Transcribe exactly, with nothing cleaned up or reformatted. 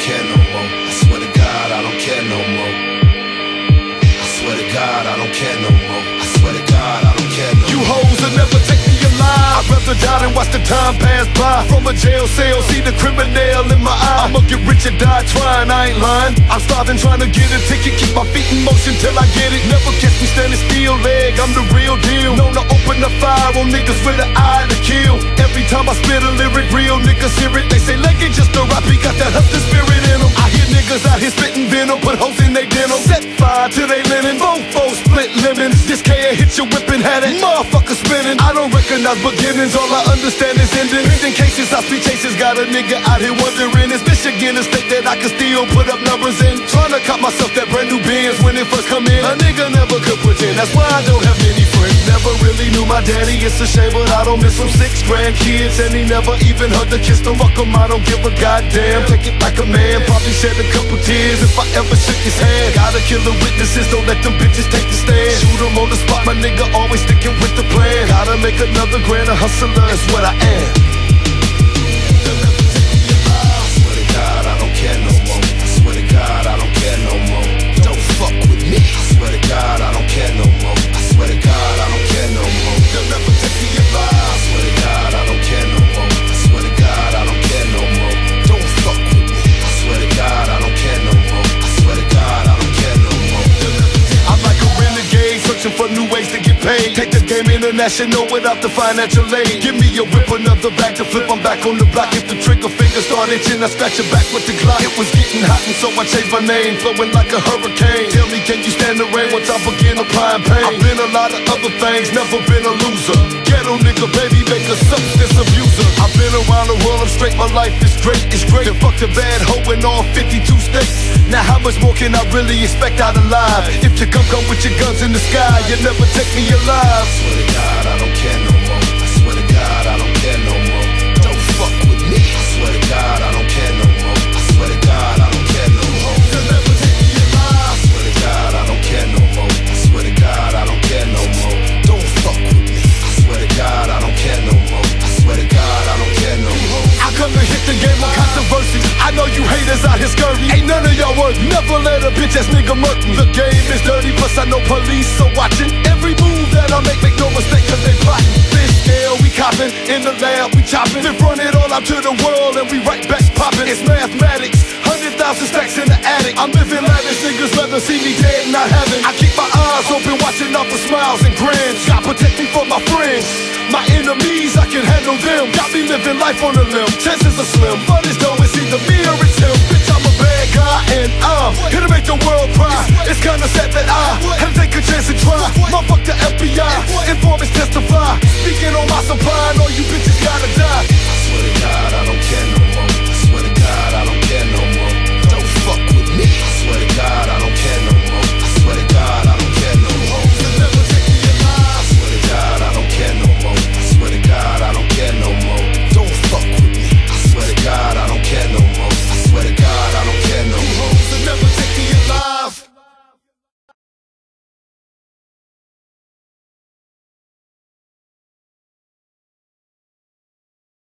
care no more. I swear to God, I don't care no more. I swear to God, I don't care no more. I swear to God, I don't care no more. You hoes will never take me alive. I'd rather die than watch the time pass by. From a jail cell, see the criminal in my eye. I'ma get rich and die trying, I ain't lying. I'm starving, trying to get a ticket, keep my feet in motion till I get it. Never catch me standing still, leg, I'm the real deal. Known to open the fire on niggas with an eye to kill. Every time I spit a lyric, real niggas hear it. They say Leg ain't just a rap, he got that hustler spirit in him. I hear niggas out here spitting venom, put hoes in they denim. Set fire to they linen, both foes split lemons. This K A hit your whip and had it motherfucker spinning. I don't recognize beginnings, all I understand is endings. In cases, I speed chasers, got a nigga out here wondering, is Michigan a state that I can still put up numbers in? Trying to cop myself that brand new Benz when it first come in. A nigga never could pretend, that's why I don't have many friends. Never really knew my daddy, it's a shame, but I don't miss him. Six grandkids, and he never even heard the kiss them. Fuck him, I don't give a goddamn. Take it like a man, probably shed a couple tears if I ever shook his hand. Gotta kill the witnesses, don't let them bitches take the stand. Shoot him on the spot, my nigga always sticking with the plan. Gotta make another grand, a hustler is what I am. God, I don't care no more. I swear to God, I don't care no more. Don't fuck with me. I swear to God, I don't care no more. I swear to God, I don't care no more. They'll never take me alive. I swear to God, I don't care no more. I swear to God, I don't care no more. Don't fuck with me. I swear to God, I don't care no more. I swear to God, I don't care no more. I'm like a renegade, searching for new ways to get paid. Take the game international without the financial aid. Give me a whip, another back to flip. I'm back on the block. If the trigger finger start itching, I scratch your back with the Glock. It was getting hot and so I changed my name, flowing like a hurricane. Tell me, can you stand the rain once I begin applying pain? I've been a lot of other things, never been a loser. Ghetto nigga, baby, make a substance abuser. I've been around the world, I'm straight, my life is great, it's great. And fuck the bad hoe in all fifty-two states. Now how much more can I really expect out of life? If you come, come with your guns in the sky, you never take me alive. I swear to God, I don't care no more. I swear to God, I don't care no more. Don't fuck with me. I swear to God, I don't care no more. I swear to God, I don't care no more. You'll never take me alive. I swear to God, I don't care no more. I swear to God, I don't care no more. Don't fuck with me. I swear to God, I don't care no more. I swear to God, I don't care no more. I come to hit the game on controversy. I know you haters out here scurvy. Ain't none of y'all worth. Never let a bitch ass nigga murk me. The game is dirty, plus I know police are watching. Every move that I make, make no mistake, cause they plotting. This scale, we copping. In the lab, we chopping. Then run it all out to the world and we right back popping. It's mathematics. Hundred thousand stacks in the attic. I'm living lavish, niggas rather see me dead and not having. I keep my eyes open, watching out for smiles and grins. God protect me from my friends. My enemies, I can handle them. Got me living life on a limb. Chances are slim, but it's though it's either me or it's him. Bitch, I'm a bad guy and I'm here to make the world cry. It's kinda sad that I had to take a chance and try. Motherfuck the F B I, informants testify. Speaking on my supply, I know you bitches gotta die.